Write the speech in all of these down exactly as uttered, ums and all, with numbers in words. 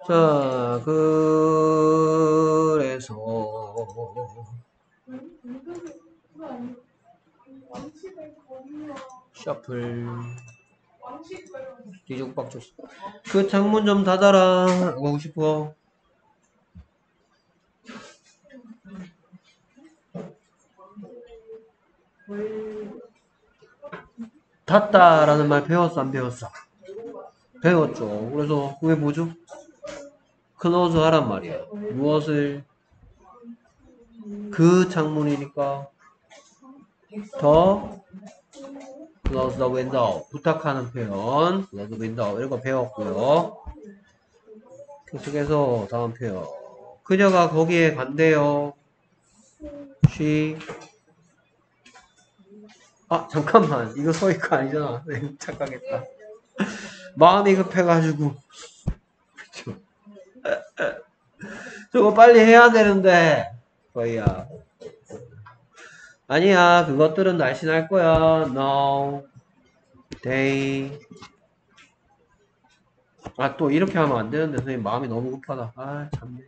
자, 그래서 셔플 뒤죽박죽 그 창문 좀 닫아라 하고 싶어. 닫다라는 말 배웠어 안 배웠어? 배웠죠. 그래서 그게 뭐죠? 클로즈 하란 말이야. 무엇을? 그 창문이니까 더 close the window 부탁하는 표현 close the window 이런 거 배웠고요. 계속해서 다음 표현 그녀가 거기에 간대요. she 아 잠깐만 이거 소이거 아니잖아. 착각했다. 마음이 급해가지고 저거 빨리 해야 되는데 거의야. 아니야 그것들은 날씬할 거야. No they 아 또 이렇게 하면 안 되는데 선생님 마음이 너무 급하다. 아 참네.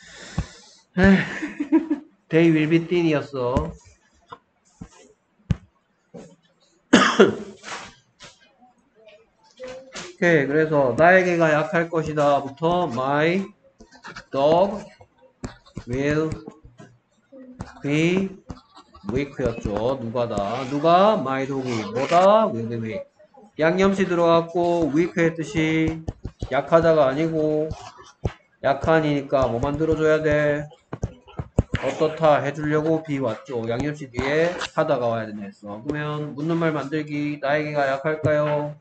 they will be thin이었어. 오케이 그래서 나에게가 약할 것이다 부터 my dog will be weak였죠. 누가다 누가 my dog이 뭐다 will be weak 양념시 들어갔고 weak의 뜻이 약하다가 아니고 약한이니까 뭐 만들어줘야 돼? 어떻다 해주려고 be 왔죠. 양념시 뒤에 하다가 와야 된다 했어. 그러면 묻는 말 만들기 나에게가 약할까요?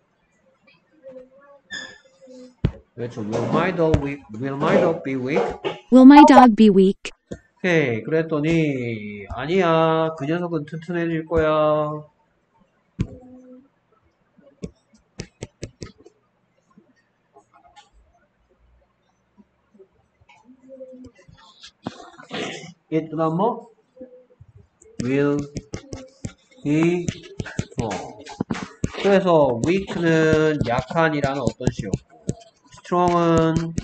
그렇죠. Will my dog weak? Will my dog be weak? Will my dog be weak? 오케이. 그랬더니 아니야. 그 녀석은 튼튼해질 거야. 이 그다음 뭐? Will he strong? 그래서 weak는 약한이라는 어떤 시였고 strong은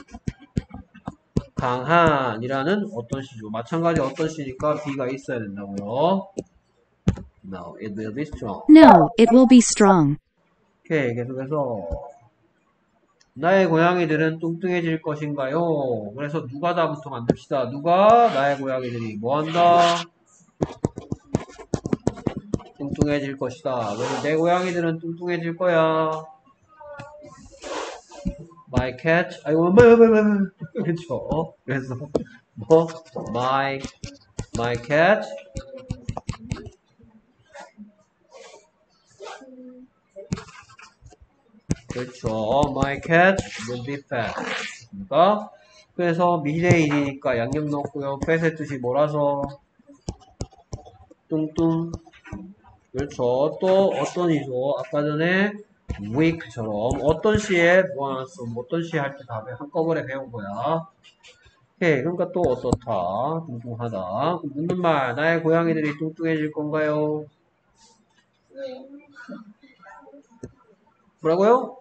강한이라는 어떤 시죠. 마찬가지 어떤 시니까 be가 있어야 된다고요. No, it will be strong. No, it will be strong. 오케이, 계속해서 나의 고양이들은 뚱뚱해질 것인가요? 그래서 누가다부터 만듭시다. 누가? 나의 고양이들이 뭐한다? 뚱뚱해질 것이다. 그래서 내 고양이들은 뚱뚱해질 거야. My cat, 아이고, 뭐, 뭐, 뭐, 뭐. 그쵸? 그래서 뭐? My, my cat 그렇죠. My cat will be fat. 그러니까 그래서 미래일이니까 양념 넣었고요. fat의 뜻이 뭐라서 뚱뚱. 그렇죠. 또 어떤 이죠? 아까 전에 weak처럼 어떤 시에 모아놨어. 어떤 시 할 때 다 한꺼번에 배운 거야. 오케이. 그러니까 또 어떻다. 뚱뚱하다. 묻는 말. 나의 고양이들이 뚱뚱해질 건가요? 뭐라고요?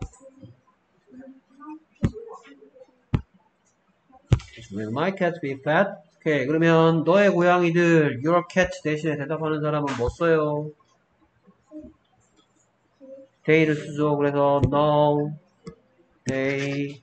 Will my cat be fat? 오케이. 그러면 너의 고양이들 your cat 대신에 대답하는 사람은 뭐 써요? they를 쓰죠. 그래서 no, they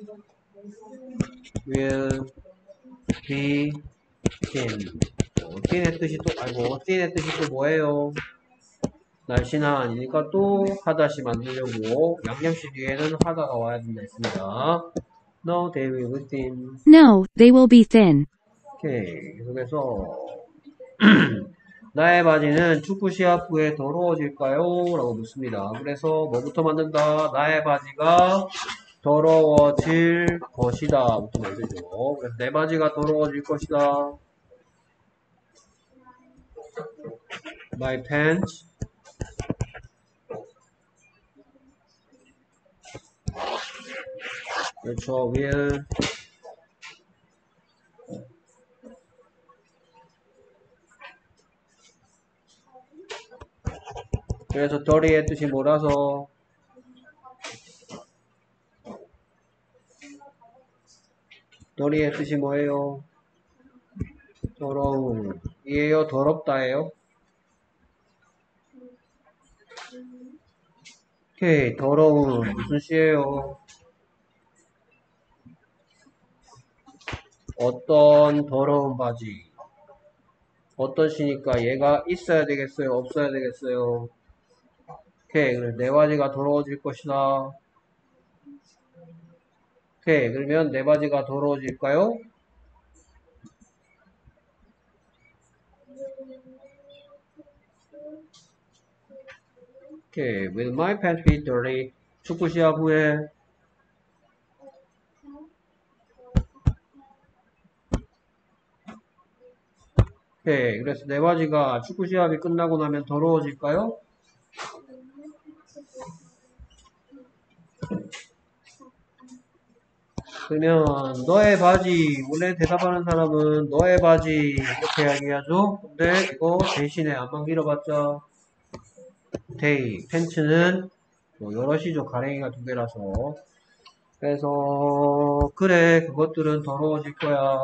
will be thin. 어, thin의 뜻이 또 아이고 thin의 뜻이 또 뭐예요? 날씬한 아니니까 또 하다시 만들려고 양념시 뒤에는 하다가 와야 된다 했습니다. No, they will be thin. No, they will be thin. 오케이. 계속해서 나의 바지는 축구 시합 후에 더러워질까요? 라고 묻습니다. 그래서 뭐부터 만든다? 나의 바지가 더러워질 것이다. 부터 만들죠. 그래서 내 바지가 더러워질 것이다. My pants 그렇죠. will 그래서 dirty의 뜻이 뭐라서 dirty의 뜻이 뭐예요? 더러운. 이에요? 더럽다예요? 오케이, 더러운. 무슨 시예요? 어떤 더러운 바지. 어떤 시니까 얘가 있어야 되겠어요? 없어야 되겠어요? 오케이, 그럼 내 바지가 더러워질 것이다. 오케이, 그러면 내 바지가 더러워질까요? 오케이, will my pants be dirty? 축구 시합 후에 오케이, 그래서 내 바지가 축구 시합이 끝나고 나면 더러워질까요? 그러면 너의 바지, 원래 대답하는 사람은 너의 바지 이렇게 이야기하죠? 근데 이거 대신에 안만 길어봤자 데이, 팬츠는 뭐 여럿이죠. 가랭이가 두 개라서. 그래서 그래, 그것들은 더러워질 거야.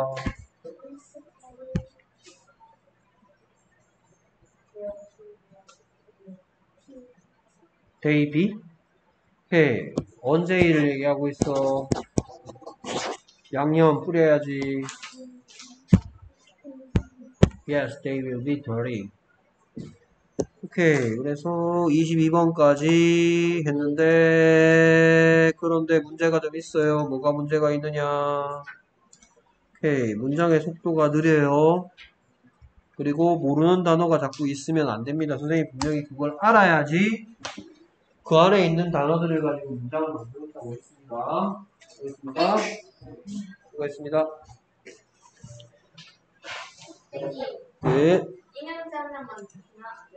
데이 비? 해. 언제 일을 얘기하고 있어? 양념 뿌려야지. Yes, they will be dirty. 오케이. 그래서 이십이 번까지 했는데, 그런데 문제가 좀 있어요. 뭐가 문제가 있느냐. 오케이. 문장의 속도가 느려요. 그리고 모르는 단어가 자꾸 있으면 안 됩니다. 선생님이 분명히 그걸 알아야지 그 안에 있는 단어들을 가지고 문장을 만들었다고 했습니다. 수고했습니다. 수고했습니다. 네. 인형자 하나만 주시나?